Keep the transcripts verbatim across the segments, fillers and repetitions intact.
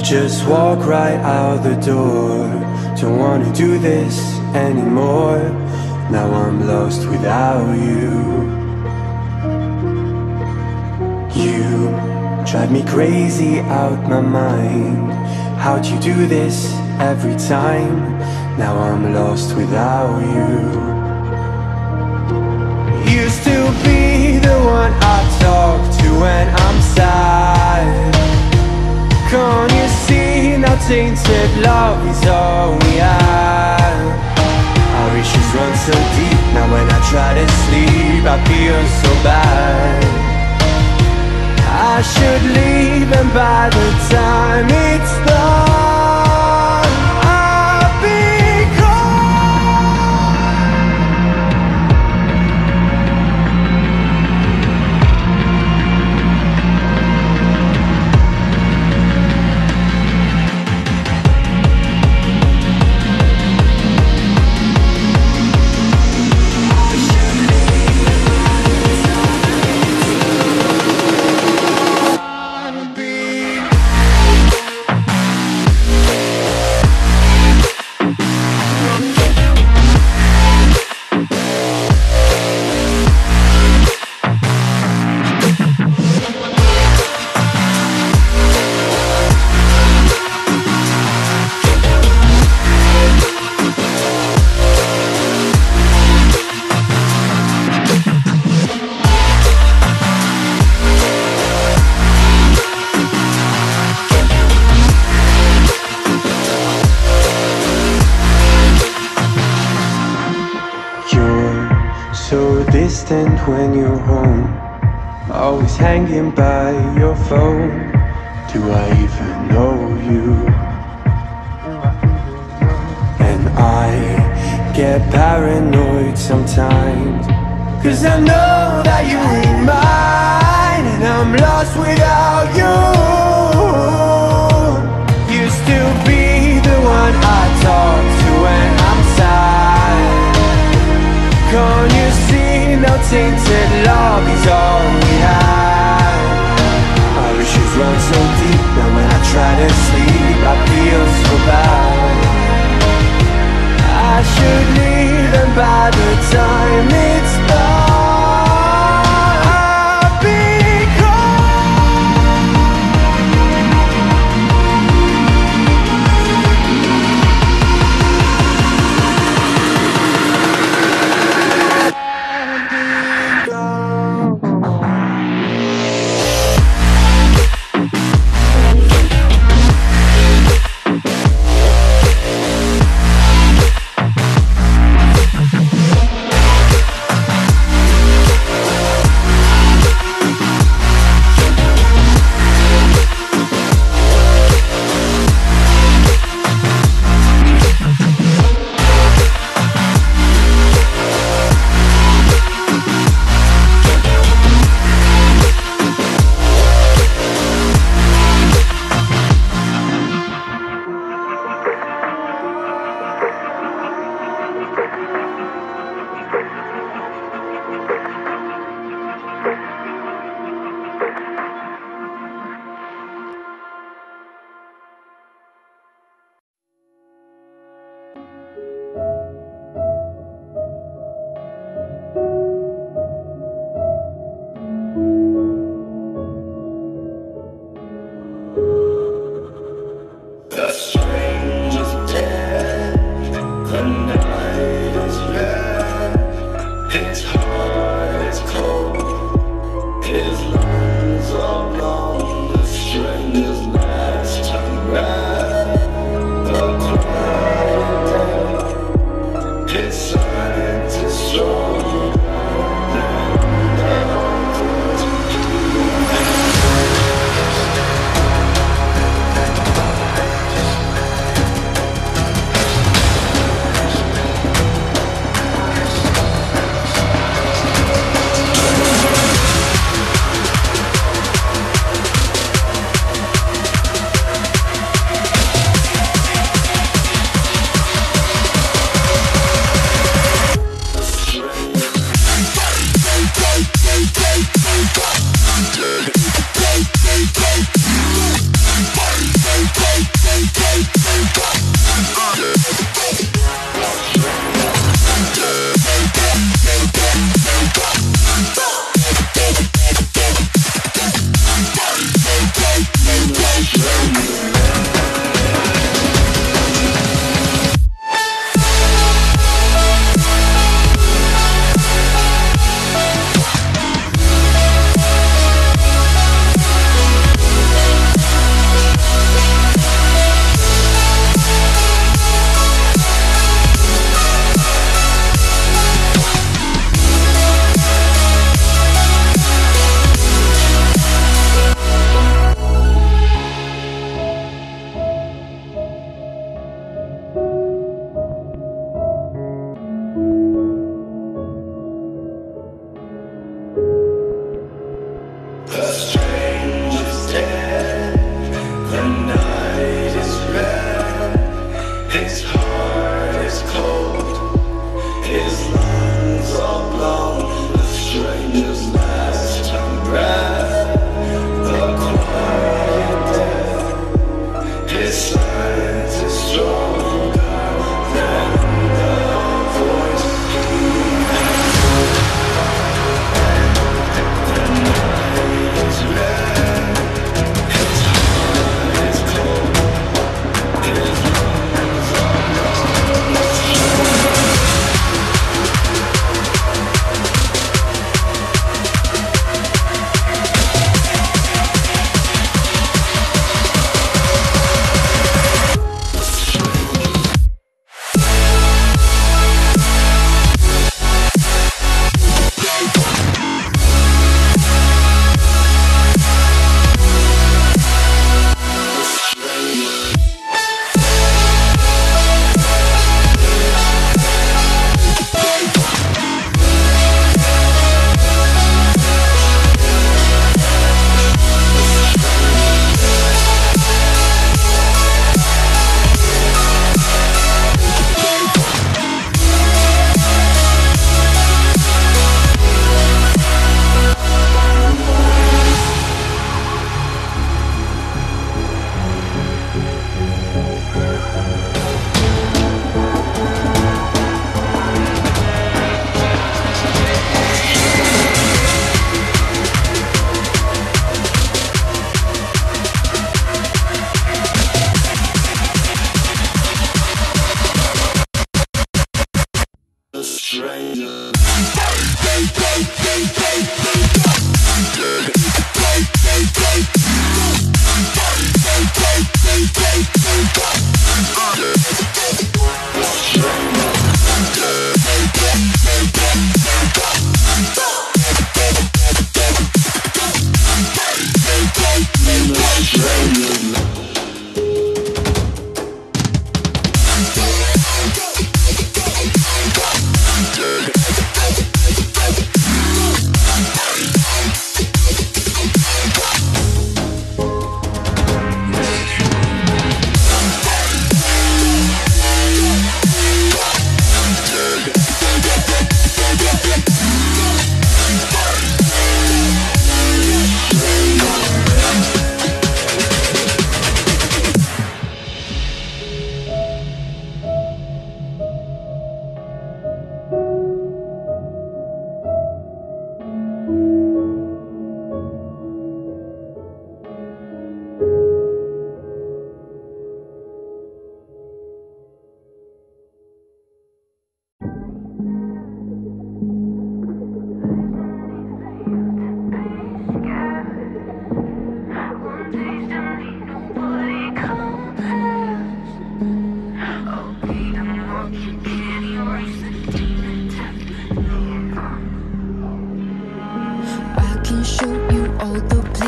just walk right out the door. Don't wanna do this anymore. Now I'm lost without you. You drive me crazy out my mind. How'd you do this every time? Now I'm lost without you. Used to be the one I talk to when I'm sad. Can't you see now tainted love is all we have? Our issues run so deep, now when I try to sleep I feel so bad. I should leave and by the time it's done I'll be when you're home, always hanging by your phone. Do I even know you? And I get paranoid sometimes, 'cause I know that you ain't mine, and I'm lost without you. Used to be the one I talk to when I'm sad. Can't you see now tainted love is all we have? Our issues run so deep, now when I try to sleep I feel so bad. I should leave and by the time it's done I'll be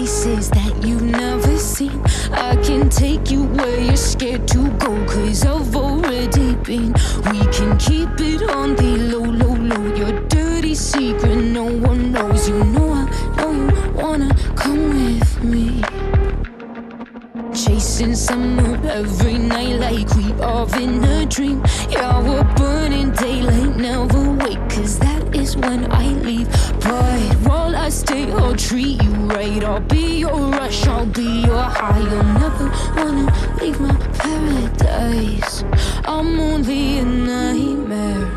places that you've never seen. I can take you where you're scared to go, cause I've already been. We can keep it on the low, low, low. Your dirty secret no one knows. You know I know you wanna come with me. Chasing summer every night like we are in a dream. Yeah, we're burning daylight, never wake, cause that is when I leave. But while I stay, I'll treat you right. I'll be your rush, I'll be your high. You'll never wanna leave my paradise. I'm only a nightmare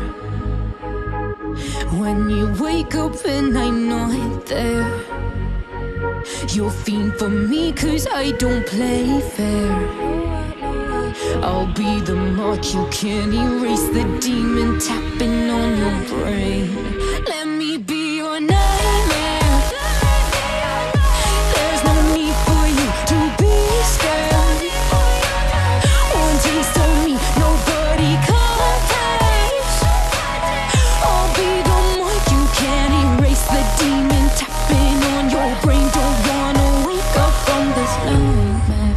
when you wake up and I'm not there. You'll fiend for me cause I don't play fair. I'll be the mark you can't erase, the demon tapping on your brain. Let me be your nightmare. There's no need for you to be scared. One taste of me, nobody compares. I'll be the mark you can't erase, the demon tapping on your brain. Don't wanna wake up from this nightmare.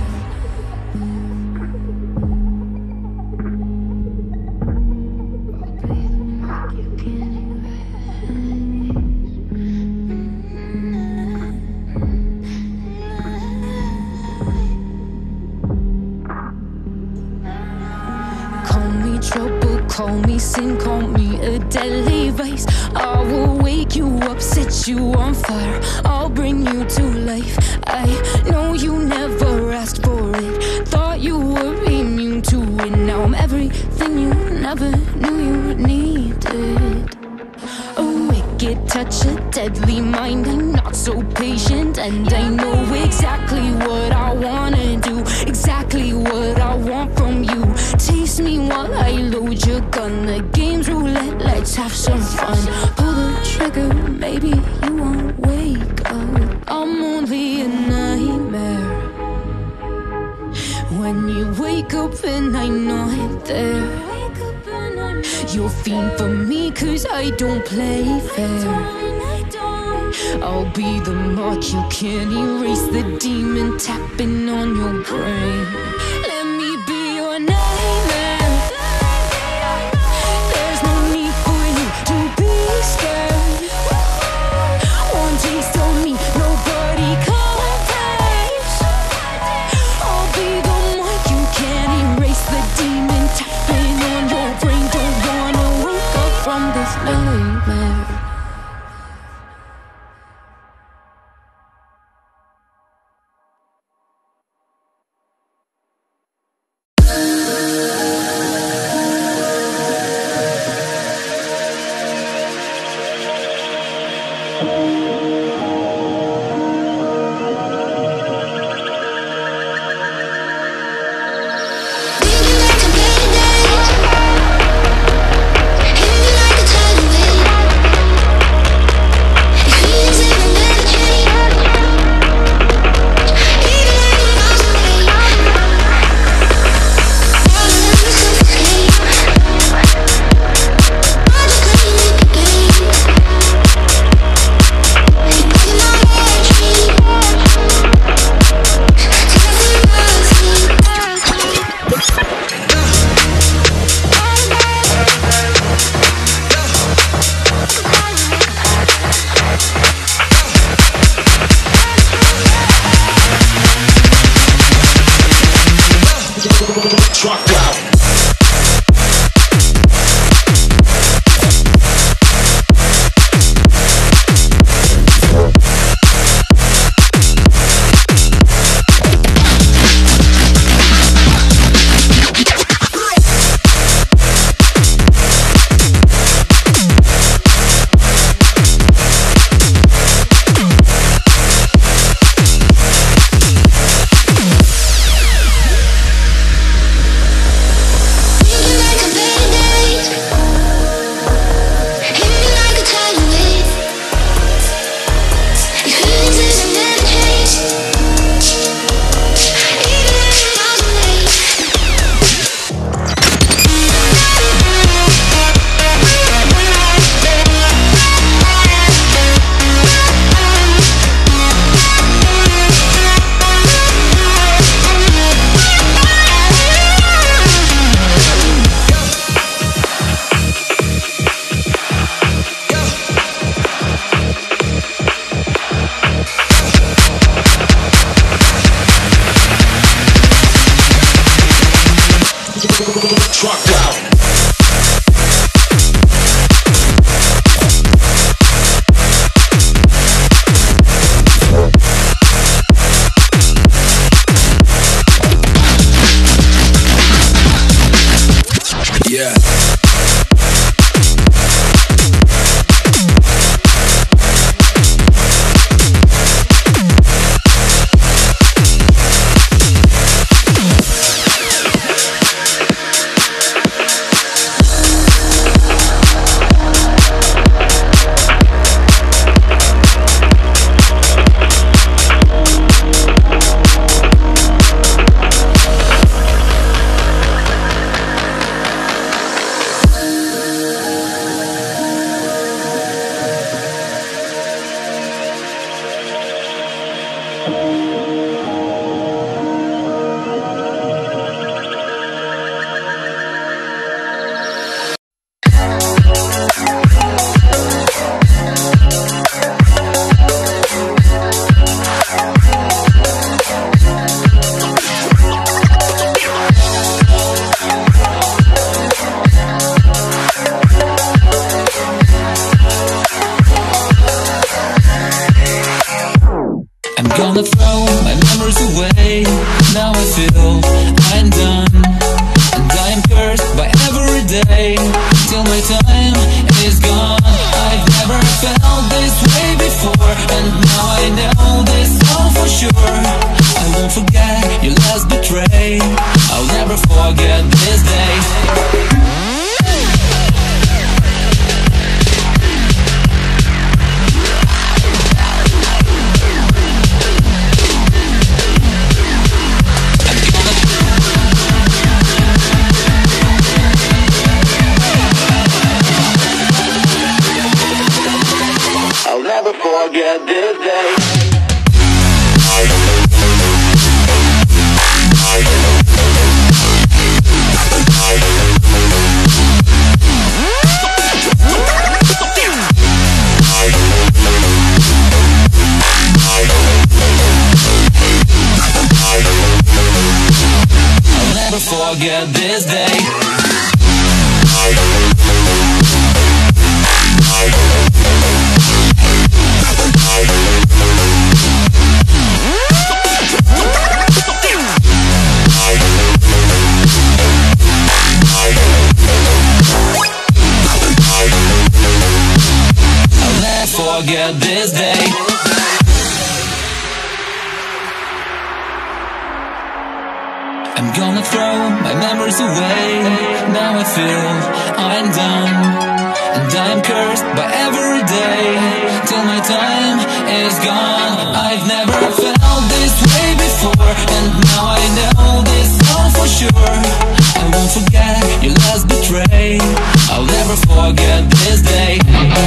Trouble, call me sin, call me a deadly vice. I will wake you up, set you on fire. I'll bring you to life. I know you never asked for it, thought you were immune to it. Now I'm everything you never knew you needed. A wicked touch, a deadly mind. I'm not so patient, and I know exactly what I wanna do, exactly what I want from you. Taste me while I load your gun. The game's roulette, let's have some fun. Pull the trigger, maybe you won't wake up. I'm only a nightmare when you wake up and I'm not there. You'll fiend for me cause I don't play fair. I'll be the mark you can't erase, the demon tapping on your brain. Let me be your nightmare. There's no need for you to be scared. One taste of me, nobody compares. I'll be the mark you can't erase, the demon tapping on your brain. Don't wanna wake up from this nightmare. gonna throw my memories away. Now I feel I'm done, and I am cursed by every day till my time is gone. I've never felt this way before, and now I know this all for sure. I won't forget your last betray. I'll never forget this day. I'll never forget this day. I'll never forget this day. I'll never forget this day. I'm gonna throw my memories away. Now I feel I'm done, and I'm cursed by every day till my time is gone. I've never felt this way before, and now I know this all for sure. I won't forget your last betray. I'll never forget this day.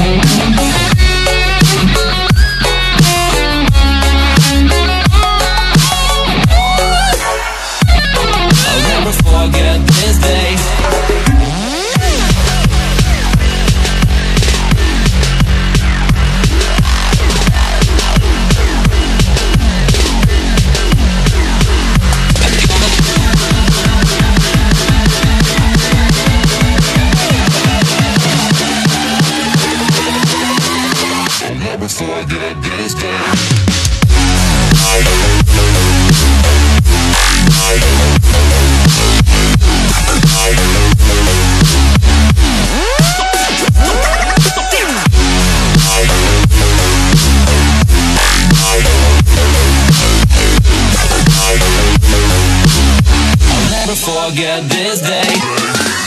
I'll never forget this day. I'll never forget this day. I'll never forget this day.